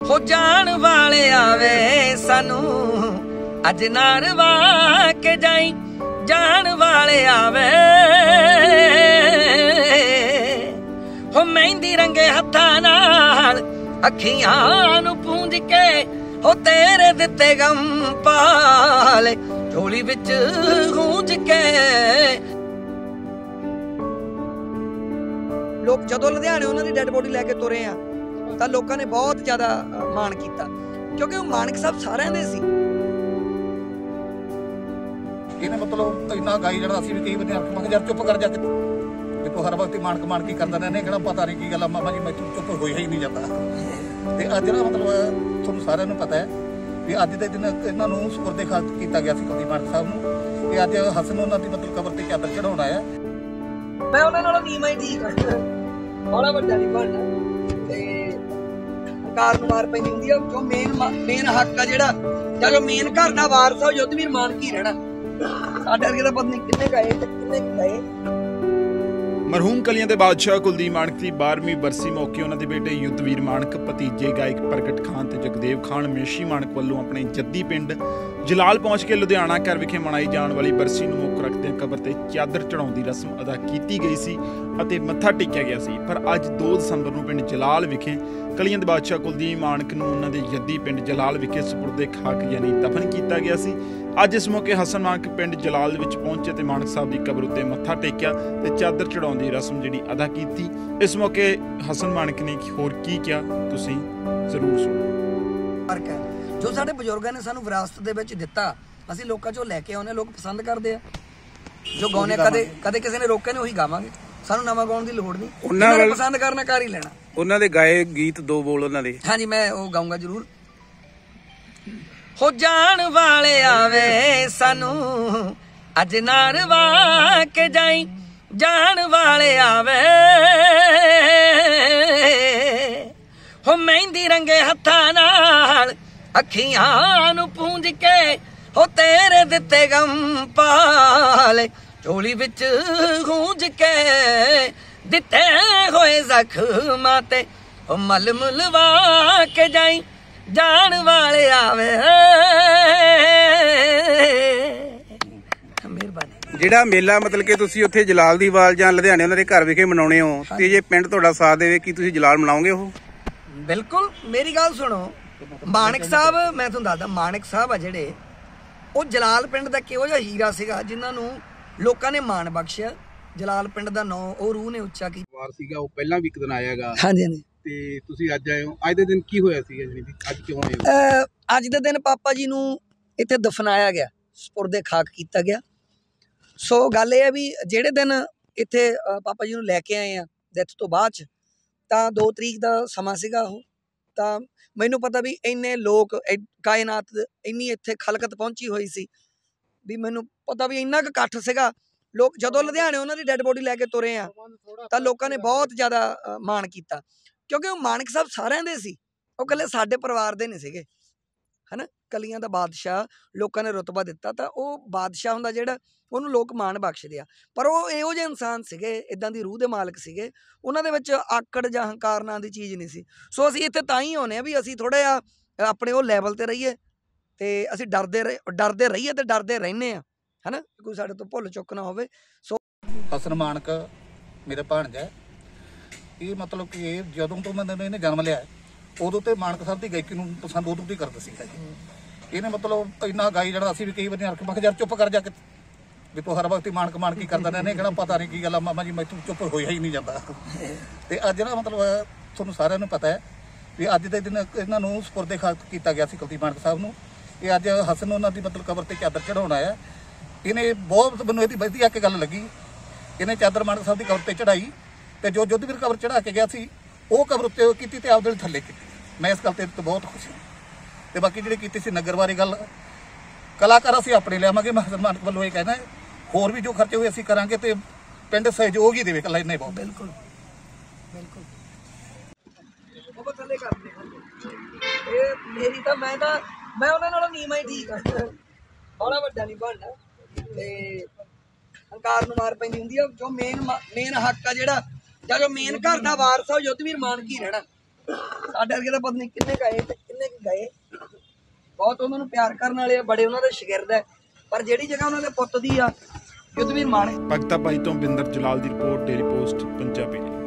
हो जान वाले आवे सानू अज नारवा के जाई, जान वाले आवे हो मेहंदी रंगे हत्थां नाल अखियां नू पूंज के हो तेरे दिते गम पाले झोली विच गूंज के। लोग जदों लुधियाने उन्हां दी डेड बॉडी लैके तुरे आ तां लोकां ने बहुत ज्यादा मान कीता, क्योंकि वो मानक साहब सारिਆਂ ਦੇ ਸੀ। ਇਹਨੇ ਮਤਲਬ ਇੰਨਾ ਗਾਈ ਜਿਹੜਾ ਅਸੀਂ ਵੀ ਕਈ ਵਾਰ ਆਖ ਮੈਂ ਯਾਰ ਚੁੱਪ ਕਰ ਜਾ ਕੇ ਤੇ ਤੂੰ ਹਰ ਵਕਤ ਮਾਨਕ ਕੀ ਕਰਦਾ ਰਹਿੰਦਾ, ਕਿਹੜਾ ਪਤਾ ਨਹੀਂ ਕੀ ਗੱਲ ਆ ਮਾਮਾ ਜੀ, ਮੈਂ ਚੁੱਪ ਹੋਇਆ ਹੀ ਨਹੀਂ ਜਾਂਦਾ। ਤੇ ਅੱਜ ਜਿਹੜਾ ਮਤਲਬ ਤੁਹਾਨੂੰ ਸਾਰਿਆਂ ਨੂੰ ਪਤਾ ਹੈ ਵੀ ਅੱਜ ਦੇ ਦਿਨ ਇਹਨਾਂ ਨੂੰ ਸਪੁਰਦੇ ਖਾਕ ਕੀਤਾ ਗਿਆ ਸੀ ਕੁਲਦੀਪ ਮਾਨਕ ਸਾਹਿਬ ਨੂੰ, ਤੇ ਅੱਜ ਹਸਨ ਉਹਨਾਂ ਦੀ ਮਤਲਬ ਕਬਰ ਤੇ ਚਾਦਰ ਚੜਾਉਣ ਆਇਆ। ਮੈਂ ਉਹਨਾਂ ਨਾਲੋਂ ਨੀਵਾਂ ਹੀ ਠੀਕ ਆ, ਬੜਾ ਵੱਡਾ ਨਹੀਂ ਬਣਨਾ ਤੇ ਹੰਕਾਰ ਨੂੰ ਮਾਰ ਪੈਂਦੀ ਹੁੰਦੀ ਆ। ਜੋ ਮੇਨ ਹੱਕ ਆ ਜਿਹੜਾ ਜਾਂ ਜੋ ਮੇਨ ਘਰ ਦਾ ਵਾਰਸ ਆ, ਯੁੱਧਵੀਰ ਮਾਨਕ ਹੀ ਰਹਿਣਾ। ਸਾਡੇ ਵਰਗੇ ਤਾਂ ਪਤਾ ਨਹੀਂ ਕਿੰਨੇ ਗਏ ਤੇ ਕਿੰਨੇ ਗਏ। ਮਰਹੂਮ ਕਲੀਆਂ ਦੇ ਬਾਦਸ਼ਾਹ ਕੁਲਦੀਪ ਮਾਨਕ ਦੀ 12ਵੀਂ ਬਰਸੀ ਮੌਕੇ ਉਹਨਾਂ ਦੇ ਬੇਟੇ ਯੁੱਧਵੀਰ ਮਾਨਕ, ਭਤੀਜੇ ਗਾਇਕ ਪ੍ਰਗਟ ਖਾਨ ਤੇ ਜਗਦੇਵ ਖਾਨ ਮੇਸ਼ੀ ਮਾਨਕ ਵੱਲੋਂ ਆਪਣੇ ਜੱਦੀ ਪਿੰਡ ਜਲਾਲ ਪਹੁੰਚ ਕੇ ਲੁਧਿਆਣਾ ਘਰ ਵਿਖੇ ਮਨਾਈ ਜਾਣ ਵਾਲੀ ਬਰਸੀ ਨੂੰ ਮੁੱਖ ਰੱਖਦਿਆਂ ਕਬਰ ਤੇ ਚਾਦਰ ਚੜਾਉਣ ਦੀ ਰਸਮ ਅਦਾ ਕੀਤੀ ਗਈ ਸੀ ਅਤੇ ਮੱਥਾ ਟੇਕਿਆ ਗਿਆ ਸੀ। ਪਰ ਅੱਜ 2 ਦਸੰਬਰ ਨੂੰ ਪਿੰਡ ਜਲਾਲ ਵਿਖੇ ਕਲੀਆਂ ਦੇ ਬਾਦਸ਼ਾਹ ਕੁਲਦੀਪ ਮਾਨਕ ਨੂੰ ਉਹਨਾਂ ਦੇ ਜੱਦੀ ਪਿੰਡ ਜਲਾਲ ਵਿਖੇ ਸਪੁਰਦੇ ਖਾਕ ਯਾਨੀ ਦਫਨ ਕੀਤਾ ਗਿਆ ਸੀ। ਅੱਜ ਇਸ ਮੌਕੇ ਹਸਨ ਮਾਨਕ ਪਿੰਡ ਜਲਾਲ ਦੇ ਵਿੱਚ ਪਹੁੰਚੇ ਤੇ ਮਾਨਕ ਸਾਹਿਬ ਦੀ ਕਬਰ ਉੱਤੇ ਮੱਥਾ ਟੇਕਿਆ ਤੇ ਚਾਦਰ ਚੜਾਉਣ ਦੀ ਰਸਮ ਜਿਹੜੀ ਅਦਾ ਕੀਤੀ। ਇਸ ਮੌਕੇ ਹਸਨ ਮਾਨਕ ਨੇ ਹੋਰ ਕੀ ਕਿਹਾ ਤੁਸੀਂ ਜ਼ਰੂਰ ਸੁਣੋ। ਫਰਕ ਹੈ ਜੋ ਸਾਡੇ ਬਜ਼ੁਰਗਾਂ ਨੇ ਸਾਨੂੰ ਵਿਰਾਸਤ ਦੇ ਵਿੱਚ ਦਿੱਤਾ, ਅਸੀਂ ਲੋਕਾਂ ਚੋਂ ਲੈ ਕੇ ਆਉਂਦੇ, ਲੋਕ ਪਸੰਦ ਕਰਦੇ ਆ। ਜੋ ਗਾਉਣੇ ਕਦੇ ਕਿਸੇ ਨੇ ਰੋਕਿਆ ਨਹੀਂ, ਉਹੀ ਗਾਵਾਂਗੇ, ਸਾਨੂੰ ਨਵਾਂ ਗਾਉਣ ਦੀ ਲੋੜ ਨਹੀਂ। ਉਹਨਾਂ ਨੇ ਪਸੰਦ ਕਰਨਾ ਕਰ ਹੀ ਲੈਣਾ। ਉਹਨਾਂ ਦੇ ਗਾਏ ਗੀਤ 2 ਬੋਲ ਉਹਨਾਂ ਦੇ। ਹਾਂਜੀ ਮੈਂ ਉਹ ਗਾਉਂਗਾ ਜ਼ਰੂਰ। हो जान वाले आवे सानू अज नारवा के जाई, जान वाले आवे हो मेहंदी रंगे हत्थां नाल अखियां नू पूंज के हो तेरे दिते गम पाले झोली विच गूंज के। दिते होए जख्मां ते हो मल मुलवा के जाई, जान वाले आवे। ਜਿਹੜਾ ਮੇਲਾ ਮਤਲਬ ਕਿ ਤੁਸੀਂ ਉੱਥੇ ਜਲਾਲ ਦੀ ਵਾਲ ਜਾਂ ਲੁਧਿਆਣੇ ਉਹਨਾਂ ਦੇ ਘਰ ਵਿਖੇ ਮਨਾਉਣੇ ਹੋ, ਤੇ ਜੇ ਪਿੰਡ ਤੁਹਾਡਾ ਸਾਥ ਦੇਵੇ ਕੀ ਤੁਸੀਂ ਜਲਾਲ ਮਨਾਓਗੇ? ਉਹ ਬਿਲਕੁਲ। ਮੇਰੀ ਗੱਲ ਸੁਣੋ, ਮਾਨਕ ਸਾਹਿਬ ਮੈਂ ਤੁਹਾਨੂੰ ਦੱਸਦਾ, ਮਾਨਕ ਸਾਹਿਬ ਆ ਜਿਹੜੇ ਉਹ ਜਲਾਲ ਪਿੰਡ ਦਾ ਕਿਹੋ ਜਿਹਾ ਹੀਰਾ ਸੀਗਾ ਜਿਨ੍ਹਾਂ ਨੂੰ ਲੋਕਾਂ ਨੇ ਮਾਣ ਬਖਸ਼ਿਆ। ਜਲਾਲ ਪਿੰਡ ਦਾ ਨਾਂ ਉਹ ਰੂਹ ਨੇ ਉੱਚਾ ਕੀਤਾ। ਵਾਰ ਸੀਗਾ ਉਹ ਪਹਿਲਾਂ ਵੀ ਇੱਕ ਦਿਨ ਆਇਆਗਾ। ਹਾਂਜੀ ਹਾਂਜੀ। ਤੇ ਤੁਸੀਂ ਅੱਜ ਆਏ ਹੋ, ਅੱਜ ਦੇ ਦਿਨ ਕੀ ਹੋਇਆ ਸੀਗਾ ਜੀ? ਅੱਜ ਕਿਉਂ ਆਏ ਹੋ? ਅੱਜ ਦੇ ਦਿਨ ਪਾਪਾ ਜੀ ਨੂੰ ਇੱਥੇ ਦਫਨਾਇਆ ਗਿਆ, ਸਪੁਰਦੇ ਖਾਕ ਕੀਤਾ ਗਿਆ। ਸੋ ਗੱਲ ਇਹ ਹੈ ਵੀ ਜਿਹੜੇ ਦਿਨ ਇੱਥੇ ਪਾਪਾ ਜੀ ਨੂੰ ਲੈ ਕੇ ਆਏ ਆ ਡੈਥ ਤੋਂ ਬਾਅਦ 'ਚ, ਤਾਂ 2 ਤਰੀਕ ਦਾ ਸਮਾਂ ਸੀਗਾ ਉਹ। ਤਾਂ ਮੈਨੂੰ ਪਤਾ ਵੀ ਇੰਨੇ ਲੋਕ, ਕਾਇਨਾਤ ਇੰਨੀ ਇੱਥੇ ਖਲਕਤ ਪਹੁੰਚੀ ਹੋਈ ਸੀ ਵੀ ਮੈਨੂੰ ਪਤਾ ਵੀ ਇੰਨਾ ਕੁ ਇਕੱਠ ਸੀਗਾ। ਲੋਕ ਜਦੋਂ ਲੁਧਿਆਣੇ ਉਹਨਾਂ ਦੀ ਡੈਡ ਬੋਡੀ ਲੈ ਕੇ ਤੁਰੇ ਆ ਤਾਂ ਲੋਕਾਂ ਨੇ ਬਹੁਤ ਜ਼ਿਆਦਾ ਮਾਣ ਕੀਤਾ, ਕਿਉਂਕਿ ਉਹ ਮਾਨਕ ਸਾਹਿਬ ਸਾਰਿਆਂ ਦੇ ਸੀ, ਉਹ ਇਕੱਲੇ ਸਾਡੇ ਪਰਿਵਾਰ ਦੇ ਨਹੀਂ ਸੀਗੇ, ਹਨਾ। ਕਲੀਆਂ ਦਾ ਬਾਦਸ਼ਾਹ ਲੋਕਾਂ ਨੇ ਰੁਤਬਾ ਦਿੱਤਾ, ਤਾਂ ਉਹ ਬਾਦਸ਼ਾਹ ਹੁੰਦਾ ਜਿਹੜਾ ਉਹਨੂੰ ਲੋਕ ਮਾਣ ਬਖਸ਼ਦੇ ਆ। ਪਰ ਉਹ ਇਹੋ ਜਿਹੇ ਇਨਸਾਨ ਸੀਗੇ, ਇੱਦਾਂ ਦੀ ਰੂਹ ਦੇ ਮਾਲਕ ਸੀਗੇ, ਉਹਨਾਂ ਦੇ ਵਿੱਚ ਆਕੜ ਜਾਂ ਹੰਕਾਰ ਨਾਂ ਦੀ ਚੀਜ਼ ਨਹੀਂ ਸੀ। ਸੋ ਅਸੀਂ ਇੱਥੇ ਤਾਂ ਹੀ ਆਉਂਦੇ ਹਾਂ ਵੀ ਅਸੀਂ ਥੋੜ੍ਹਾ ਜਿਹਾ ਆਪਣੇ ਉਹ ਲੈਵਲ 'ਤੇ ਰਹੀਏ ਤੇ ਅਸੀਂ ਡਰਦੇ ਰਹੀਏ ਤੇ ਡਰਦੇ ਰਹਿੰਦੇ ਹਾਂ, ਹਨਾ, ਕੋਈ ਸਾਡੇ ਤੋਂ ਭੁੱਲ ਚੁੱਕ ਨਾ ਹੋਵੇ। ਸੋ ਹਸਨ ਮਾਨਕ ਮੇਰੇ ਭਾਣਜਾ, ਇਹ ਮਤਲਬ ਕਿ ਇਹ ਜਦੋਂ ਤੋਂ ਮੈਨੂੰ ਇਹਨੇ ਜਨਮ ਲਿਆ ਉਦੋਂ ਤੇ ਮਾਨਕ ਸਾਹਿਬ ਦੀ ਗਾਇਕੀ ਨੂੰ ਪਸੰਦ ਉਦੋਂ ਤੋਂ ਹੀ ਕਰਦਾ ਸੀਗਾ ਜੀ। ਇਹਨੇ ਮਤਲਬ ਇੰਨਾ ਗਾਈ ਜਿਹੜਾ ਅਸੀਂ ਵੀ ਕਈ ਵਾਰ ਆਖ ਮੈਂ ਯਾਰ ਚੁੱਪ ਕਰ ਜਾ ਕੇ ਵੀ ਤੂੰ ਹਰ ਵਕਤ ਮਾਨਕ ਕੀ ਕਰਦਾ ਰਹਿੰਦਾ, ਕਿਹੜਾ ਪਤਾ ਨਹੀਂ ਕੀ ਗੱਲ ਆ ਮਾਮਾ ਜੀ, ਮੈਂ ਚੁੱਪ ਹੋਇਆ ਹੀ ਨਹੀਂ ਜਾਂਦਾ। ਤੇ ਅੱਜ ਜਿਹੜਾ ਮਤਲਬ ਤੁਹਾਨੂੰ ਸਾਰਿਆਂ ਨੂੰ ਪਤਾ ਹੈ ਵੀ ਅੱਜ ਦੇ ਦਿਨ ਇਹਨਾਂ ਨੂੰ ਸਪੁਰਦੇ ਖਾਕ ਕੀਤਾ ਗਿਆ ਸੀ ਕੁਲਦੀਪ ਮਾਨਕ ਸਾਹਿਬ ਨੂੰ। ਇਹ ਅੱਜ ਹਸਨ ਉਹਨਾਂ ਦੀ ਮਤਲਬ ਕਬਰ ਤੇ ਚਾਦਰ ਚੜਾਉਣ ਆਇਆ। ਇਹਨੇ ਬਹੁਤ ਮੈਨੂੰ ਇਹਦੀ ਵਧੀਆ ਕਿ ਗੱਲ ਲੱਗੀ, ਇਹਨੇ ਚਾਦਰ ਮਾਨਕ ਸਾਹਿਬ ਦੀ ਕਬਰ ਤੇ ਚੜਾਈ ਤੇ ਜੋ ਯੁੱਧਵੀਰ ਕਬਰ ਚੜਾ ਕੇ ਗਿਆ ਸੀ ਉਹ ਕਬਰ ਉੱਤੇ ਕੀਤੀ ਤੇ ਆਪਦੇ ਥੱਲੇ ਕੀਤੀ। ਮੈਂ ਇਸ ਗੱਲ ਤੇ ਬਹੁਤ ਖੁਸ਼ ਹਾਂ। ਤੇ ਬਾਕੀ ਜਿਹੜੀ ਕੀਤੀ ਸੀ ਨਗਰ ਬਾਰੇ ਗੱਲ, ਕਲਾਕਾਰ ਅਸੀਂ ਆਪਣੇ ਲਿਆਵਾਂਗੇ। ਮੈਂ ਹਸਨ ਮਾਨਕ ਵੱਲੋਂ ਇਹ ਕਹਿਣਾ, ਹੋਰ ਵੀ ਜੋ ਖਰਚੇ ਹੋਏ ਅਸੀਂ ਕਰਾਂਗੇ ਤੇ ਪਿੰਡ ਸਹਿਯੋਗ ਹੀ ਦੇਵੇ ਇਕੱਲਾ ਇੰਨਾ ਹੀ ਬਹੁਤ। ਬਿਲਕੁਲ ਬਿਲਕੁਲ ਉਹ ਥੱਲੇ ਕਰਦੇ ਇਹ ਮੇਰੀ ਤਾਂ ਮੈਂ ਉਹਨਾਂ ਨਾਲੋਂ ਨੀਵਾਂ ਹੀ ਠੀਕ ਆ, ਬੜਾ ਵੱਡਾ ਨਹੀਂ ਬਣਨਾ ਤੇ ਹੰਕਾਰ ਨੂੰ ਮਾਰ ਪੈਂਦੀ ਹੁੰਦੀ ਆ। ਜੋ ਮੇਨ ਹੱਕ ਆ ਜਿਹੜਾ ਜਾਂ ਜੋ ਮੇਨ ਘਰ ਦਾ ਵਾਰਸ ਆ, ਉਹ ਯੁੱਧਵੀਰ ਮਾਨਕ ਹੀ ਰਹਿਣਾ। ਸਾਡੇ ਵਰਗੇ ਤਾਂ ਪਤਾ ਨਹੀਂ ਕਿੰਨੇ ਗਏ ਤੇ ਕਿੰਨੇ ਕੁ ਗਏ। ਬਹੁਤ ਉਹਨਾਂ ਨੂੰ ਪਿਆਰ ਕਰਨ ਵਾਲੇ ਆ, ਬੜੇ ਉਹਨਾਂ ਦੇ ਸ਼ਾਗਿਰਦ ਹੈ, ਪਰ ਜਿਹੜੀ ਜਗ੍ਹਾ ਉਹਨਾਂ ਦੇ ਪੁੱਤ ਦੀ ਆ, ਯੁੱਧਵੀਰ ਮਾਣਕ। ਭਗਤਾ ਭਾਈ ਤੋਂ ਬਿੰਦਰ ਜਲਾਲ ਦੀ ਰਿਪੋਰਟ, ਡੇਲੀ ਪੋਸਟ ਪੰਜਾਬੀ।